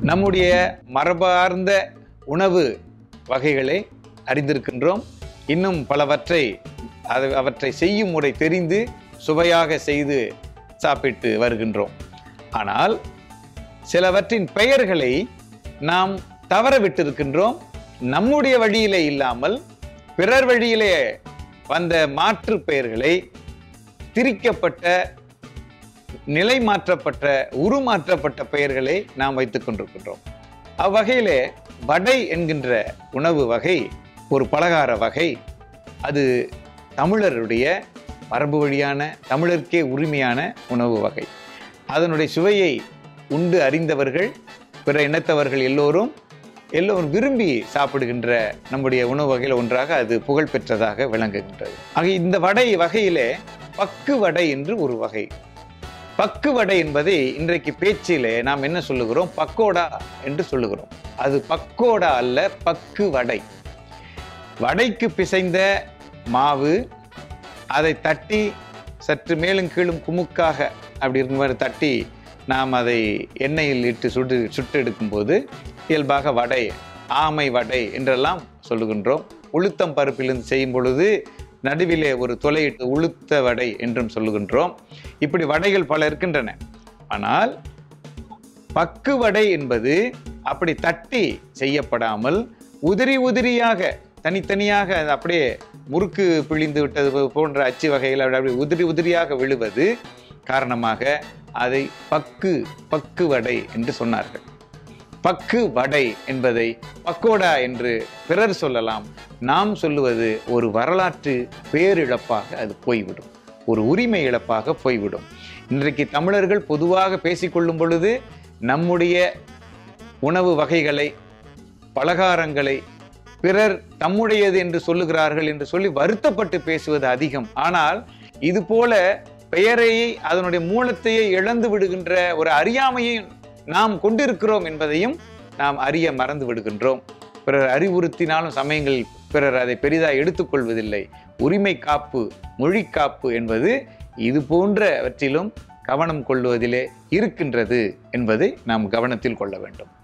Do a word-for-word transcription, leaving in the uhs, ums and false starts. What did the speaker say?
நம்முடைய மரபார்ந்த உணவு வகைகளை அறிந்திருக்கின்றோம். இன்னும் பலவற்றை அது அவற்றை செய்யும் முறை தெரிந்து சுவையாக செய்து சாப்பிட்டு வருகின்றோம். ஆனால் சிலவற்றின் பெயர்களை நாம் தவற விட்டிருக்கின்றோம். நம்முடைய வழியிலே இல்லாமல் பிறர் வழியிலே வந்த மாற்று பெயர்களை திரிக்கப்பட்ட நிலை மாற்றப்பட்ட உருமாற்றப்பட்ட பெயர்களை நாம் வைத்துக் கொண்டிருக்கின்றோம். அவ்வகையிலே வடை என்கின்ற உணவு வகை ஒரு பலகார வகை. அது தமிழருடைய மரபு வழியான தமிழருக்கே உரிமையான உணவு வகை. அதனுடைய சுவையை உண்டு அறிந்தவர்கள் பிற இனத்தவர்கள் எல்லோரும் எல்லோரும் விரும்பி சாப்பிடுகின்ற நம்முடைய உணவு வகையில் ஒன்றாக அது புகழ் பெற்றதாக விளங்குகின்றது. ஆக இந்த வடை வகையிலே பக்கு வடை என்று ஒரு வகை. பக்கு வடை என்பதை இன்றைக்கு பேச்சிலே நாம் என்ன சொல்லுகிறோம்? பக்கோடா என்று சொல்லுகிறோம். அது பக்கோடா அல்ல, பக்கு வடை. வடைக்கு பிசைந்த மாவு, அதை தட்டி சற்று மேலும் கீழும் குமுக்காக அப்படி இருக்கும் மாதிரி தட்டி நாம் அதை எண்ணெயில் இட்டு சுடு சுட்டு எடுக்கும்போது இயல்பாக வடை, ஆமை வடை என்றெல்லாம் சொல்லுகின்றோம். உளுத்தம் பருப்பிலிருந்து செய்யும் பொழுது நடுவிலே ஒரு தொலையிட்டு உளுத்த வடை என்றும் சொல்லுகின்றோம். இப்படி வடைகள் பல இருக்கின்றன. ஆனால் பக்கு வடை என்பது அப்படி தட்டி செய்யப்படாமல் உதிரி உதிரியாக தனித்தனியாக அப்படியே முறுக்கு பிழிந்து விட்டது போன்ற அச்சு வகைகள் அப்படி உதிரி உதிரியாக விழுவது காரணமாக அதை பக்கு பக்கு வடை என்று சொன்னார்கள். பக்கு வடை என்பதை பக்கோடா என்று பிறர் சொல்லலாம். நாம் சொல்லுவது ஒரு வரலாற்று பேரிழப்பாக அது போய்விடும், ஒரு உரிமை இழப்பாக போய்விடும். இன்றைக்கு தமிழர்கள் பொதுவாக பேசிக்கொள்ளும் பொழுது நம்முடைய உணவு வகைகளை, பலகாரங்களை பிறர் தம்முடையது என்று சொல்லுகிறார்கள் என்று சொல்லி வருத்தப்பட்டு பேசுவது அதிகம். ஆனால் இது போல பெயரையை அதனுடைய மூலத்தையே இழந்து விடுகின்ற ஒரு அறியாமையை நாம் கொண்டிருக்கிறோம் என்பதையும் நாம் அறிய மறந்து விடுகின்றோம். பிறர் அறிவுறுத்தினாலும் சமயங்களில் பிறர் அதை பெரிதாக எடுத்துக்கொள்வதில்லை. உரிமை காப்பு, மொழி காப்பு என்பது இது போன்றவற்றிலும் கவனம் கொள்வதிலே இருக்கின்றது என்பதை நாம் கவனத்தில் கொள்ள வேண்டும்.